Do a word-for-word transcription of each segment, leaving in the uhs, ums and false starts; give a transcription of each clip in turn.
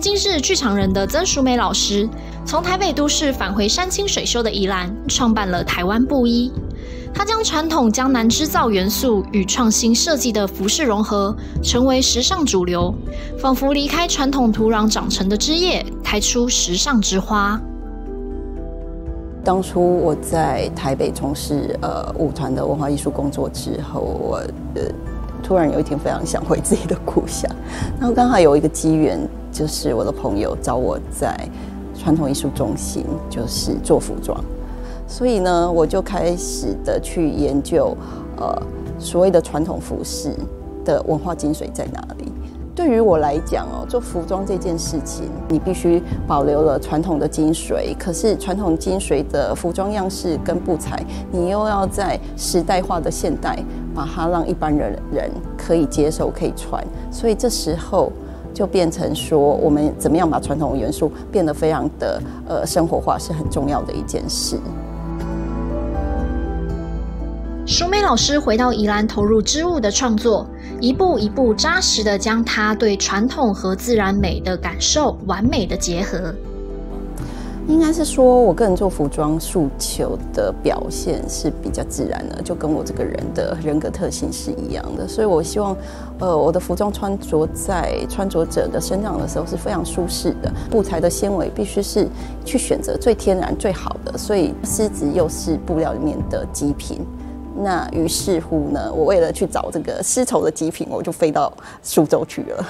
经是剧场人的曾淑美老师，从台北都市返回山清水秀的宜兰，创办了台湾布衣。她将传统江南织造元素与创新设计的服饰融合，成为时尚主流，仿佛离开传统土壤长成的枝叶，开出时尚之花。 当初我在台北从事呃舞团的文化艺术工作之后，我呃突然有一天非常想回自己的故乡，然后刚好有一个机缘，就是我的朋友找我在传统艺术中心就是做服装。所以呢，我就开始的去研究，呃，所谓的传统服饰的文化精髓在哪里。对于我来讲哦，做服装这件事情，你必须保留了传统的精髓，可是传统精髓的服装样式跟布材，你又要在时代化的现代，把它让一般人人可以接受、可以穿。所以这时候就变成说，我们怎么样把传统元素变得非常的呃生活化，是很重要的一件事。 淑美老师回到宜兰，投入织物的创作，一步一步扎实的将她对传统和自然美的感受完美的结合。 应该是说，我个人做服装诉求的表现是比较自然的，就跟我这个人的人格特性是一样的。所以我希望，呃，我的服装穿着在穿着者的身上的时候是非常舒适的。布材的纤维必须是去选择最天然、最好的，所以丝质又是布料里面的极品。那于是乎呢，我为了去找这个丝绸的极品，我就飞到苏州去了。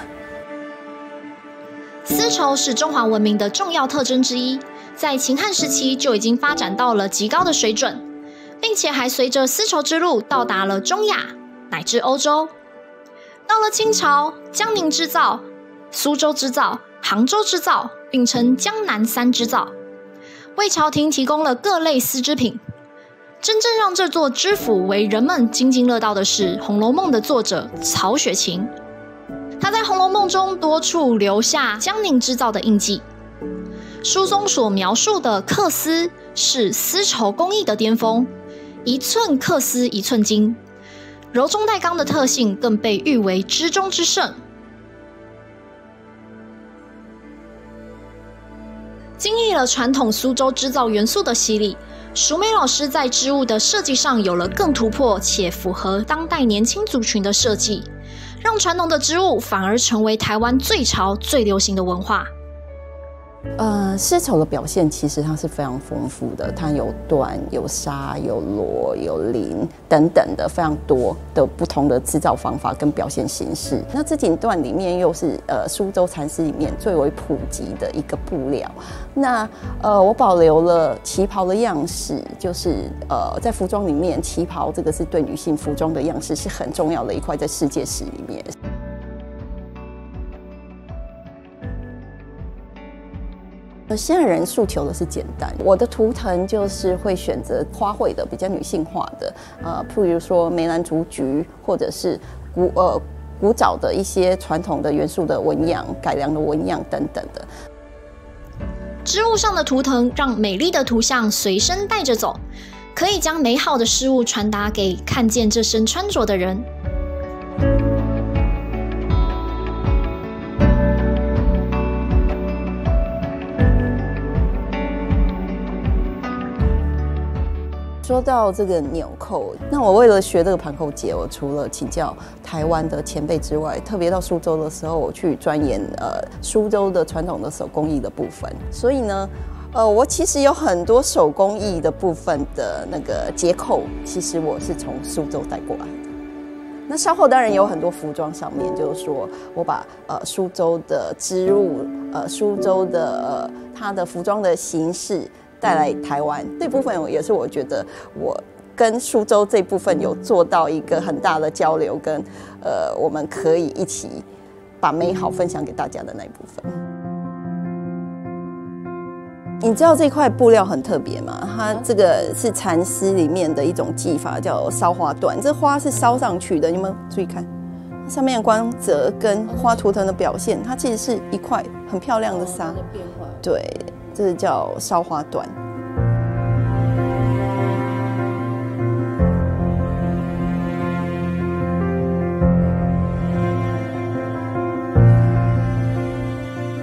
丝绸是中华文明的重要特征之一，在秦汉时期就已经发展到了极高的水准，并且还随着丝绸之路到达了中亚乃至欧洲。到了清朝，江宁织造、苏州织造、杭州织造并称江南三织造，为朝廷提供了各类丝织品。真正让这座知府为人们津津乐道的是《红楼梦》的作者曹雪芹。他在《红楼梦》中多处留下江宁织造的印记。书中所描述的缂丝是丝绸工艺的巅峰，一寸缂丝一寸金，柔中带刚的特性更被誉为织中之圣。经历了传统苏州织造元素的洗礼，淑美老师在织物的设计上有了更突破且符合当代年轻族群的设计，让传统的织物反而成为台湾最潮最流行的文化。 呃，丝绸的表现其实它是非常丰富的，它有缎、有纱、有罗、有绫等等的非常多的不同的制造方法跟表现形式。那织锦缎里面又是呃苏州蚕丝里面最为普及的一个布料。那呃，我保留了旗袍的样式，就是呃在服装里面，旗袍这个是对女性服装的样式是很重要的一块，在世界史里面。现在人诉求的是简单，我的图腾就是会选择花卉的，比较女性化的，呃，譬如说梅兰竹菊，或者是古呃古早的一些传统的元素的纹样、改良的纹样等等的。 织物上的图腾让美丽的图像随身带着走，可以将美好的事物传达给看见这身穿着的人。 说到这个纽扣，那我为了学这个盘扣结，我除了请教台湾的前辈之外，特别到苏州的时候，我去钻研呃苏州的传统的手工艺的部分。所以呢，呃，我其实有很多手工艺的部分的那个结扣，其实我是从苏州带过来的。那稍后当然有很多服装上面，就是说我把呃苏州的织物，呃苏州的呃它的服装的形式带来台湾，这部分也是我觉得我跟苏州这部分有做到一个很大的交流，跟呃我们可以一起把美好分享给大家的那一部分。你知道这块布料很特别吗？它这个是蚕丝里面的一种技法，叫烧花缎。这花是烧上去的，你们注意看，上面的光泽跟花图腾的表现，它其实是一块很漂亮的纱。对。这是叫烧花缎。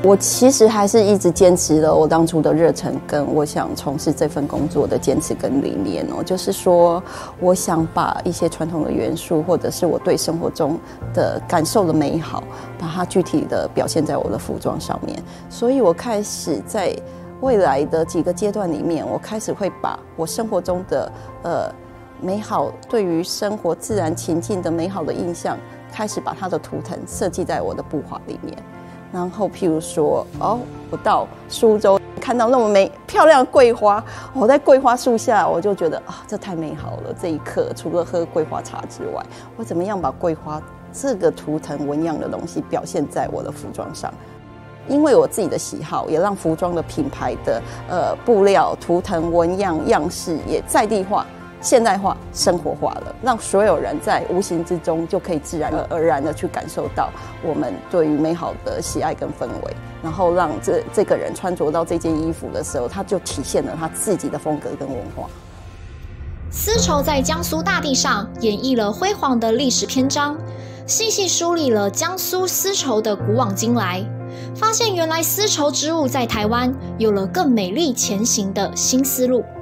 我其实还是一直坚持了我当初的热忱，跟我想从事这份工作的坚持跟理念哦，就是说，我想把一些传统的元素，或者是我对生活中的感受的美好，把它具体的表现在我的服装上面。所以我开始在未来的几个阶段里面，我开始会把我生活中的呃美好，对于生活自然情境的美好的印象，开始把它的图腾设计在我的布画里面。然后，譬如说，哦，我到苏州看到那么美漂亮的桂花，我在桂花树下，我就觉得啊，这太美好了。这一刻，除了喝桂花茶之外，我怎么样把桂花这个图腾纹样的东西表现在我的服装上？因为我自己的喜好，也让服装的品牌的呃布料、图腾、纹样、样式也在地化。现代化、生活化了，让所有人在无形之中就可以自然而然的去感受到我们对于美好的喜爱跟氛围，然后让这这个人穿着到这件衣服的时候，他就体现了他自己的风格跟文化。 丝绸在江苏大地上演绎了辉煌的历史篇章，细细梳理了江苏丝绸的古往今来，发现原来丝绸之路在台湾有了更美丽前行的新思路。